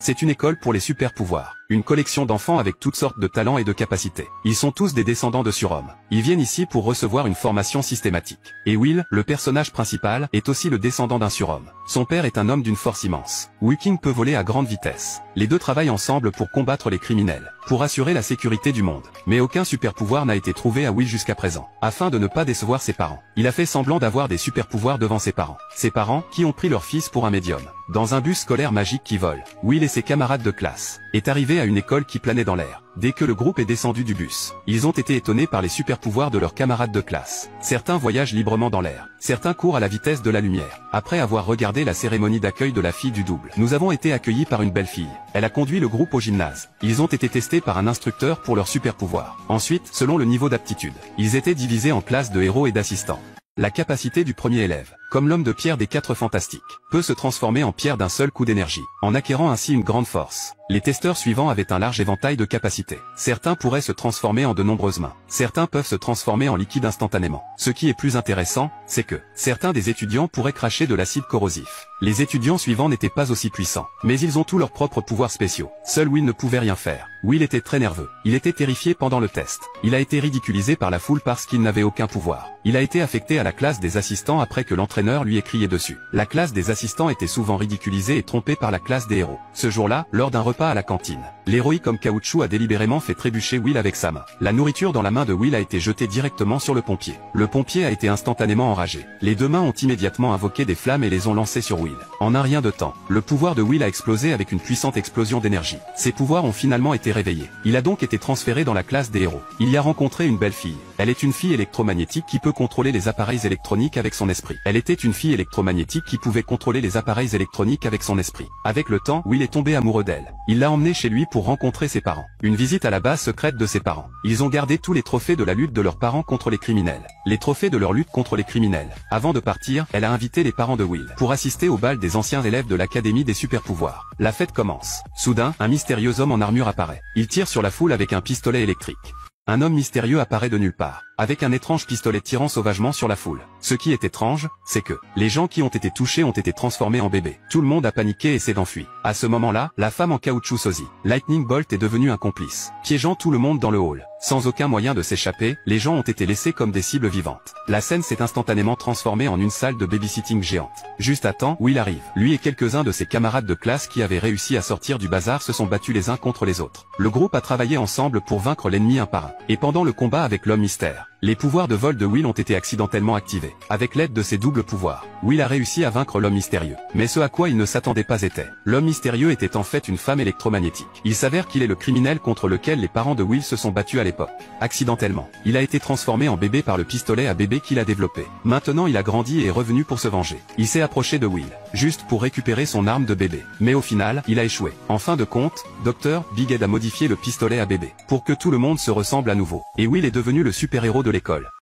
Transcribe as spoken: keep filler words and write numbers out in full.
C'est une école pour les super pouvoirs. Une collection d'enfants avec toutes sortes de talents et de capacités. Ils sont tous des descendants de surhommes. Ils viennent ici pour recevoir une formation systématique. Et Will, le personnage principal, est aussi le descendant d'un surhomme. Son père est un homme d'une force immense. Wicking peut voler à grande vitesse. Les deux travaillent ensemble pour combattre les criminels, pour assurer la sécurité du monde. Mais aucun super pouvoir n'a été trouvé à Will jusqu'à présent. Afin de ne pas décevoir ses parents, il a fait semblant d'avoir des super pouvoirs devant ses parents. Ses parents, qui ont pris leur fils pour un médium. Dans un bus scolaire magique qui vole, Will et ses camarades de classe est arrivé à une école qui planait dans l'air. Dès que le groupe est descendu du bus, ils ont été étonnés par les super pouvoirs de leurs camarades de classe. Certains voyagent librement dans l'air. Certains courent à la vitesse de la lumière. Après avoir regardé la cérémonie d'accueil de la fille du double, nous avons été accueillis par une belle fille. Elle a conduit le groupe au gymnase. Ils ont été testés par un instructeur pour leurs super pouvoirs. Ensuite, selon le niveau d'aptitude, ils étaient divisés en classes de héros et d'assistants. La capacité du premier élève, comme l'homme de pierre des quatre fantastiques, peut se transformer en pierre d'un seul coup d'énergie, en acquérant ainsi une grande force. Les testeurs suivants avaient un large éventail de capacités. Certains pourraient se transformer en de nombreuses mains. Certains peuvent se transformer en liquide instantanément. Ce qui est plus intéressant, c'est que certains des étudiants pourraient cracher de l'acide corrosif. Les étudiants suivants n'étaient pas aussi puissants, mais ils ont tous leurs propres pouvoirs spéciaux. Seul Will ne pouvait rien faire. Will était très nerveux. Il était terrifié pendant le test. Il a été ridiculisé par la foule parce qu'il n'avait aucun pouvoir. Il a été affecté à la classe des assistants après que l'entraîneur lui ait crié dessus. La classe des assistants était souvent ridiculisée et trompée par la classe des héros. Ce jour-là, lors d'un repas à la cantine, l'héroïque comme caoutchouc a délibérément fait trébucher Will avec sa main. La nourriture dans la main de Will a été jetée directement sur le pompier. Le pompier a été instantanément enragé. Les deux mains ont immédiatement invoqué des flammes et les ont lancées sur Will. En un rien de temps, le pouvoir de Will a explosé avec une puissante explosion d'énergie. Ses pouvoirs ont finalement été réveillés. Il a donc été transféré dans la classe des héros. Il y a rencontré une belle fille. Elle est une fille électromagnétique qui peut contrôler les appareils électroniques avec son esprit. Elle était une fille électromagnétique qui pouvait contrôler les appareils électroniques avec son esprit. Avec le temps, Will est tombé amoureux d'elle. Il l'a emmenée chez lui pour rencontrer ses parents. Une visite à la base secrète de ses parents. Ils ont gardé tous les trophées de la lutte de leurs parents contre les criminels. Les trophées de leur lutte contre les criminels. Avant de partir, elle a invité les parents de Will pour assister au bal des anciens élèves de l'Académie des super pouvoirs. La fête commence. Soudain, un mystérieux homme en armure apparaît. Il tire sur la foule avec un pistolet électrique. Un homme mystérieux apparaît de nulle part, avec un étrange pistolet tirant sauvagement sur la foule. Ce qui est étrange, c'est que les gens qui ont été touchés ont été transformés en bébés. Tout le monde a paniqué et s'est enfui. À ce moment-là, la femme en caoutchouc sosie, Lightning Bolt, est devenue un complice, piégeant tout le monde dans le hall. Sans aucun moyen de s'échapper, les gens ont été laissés comme des cibles vivantes. La scène s'est instantanément transformée en une salle de babysitting géante. Juste à temps, Will arrive. Lui et quelques-uns de ses camarades de classe qui avaient réussi à sortir du bazar se sont battus les uns contre les autres. Le groupe a travaillé ensemble pour vaincre l'ennemi un par un. Et pendant le combat avec l'homme mystère, les pouvoirs de vol de Will ont été accidentellement activés. Avec l'aide de ses doubles pouvoirs, Will a réussi à vaincre l'homme mystérieux. Mais ce à quoi il ne s'attendait pas était. L'homme mystérieux était en fait une femme électromagnétique. Il s'avère qu'il est le criminel contre lequel les parents de Will se sont battus à l'époque. Accidentellement, il a été transformé en bébé par le pistolet à bébé qu'il a développé. Maintenant il a grandi et est revenu pour se venger. Il s'est approché de Will, juste pour récupérer son arme de bébé. Mais au final, il a échoué. En fin de compte, docteur Big Ed a modifié le pistolet à bébé, pour que tout le monde se ressemble à nouveau. Et Will est devenu le super-héros de l'école.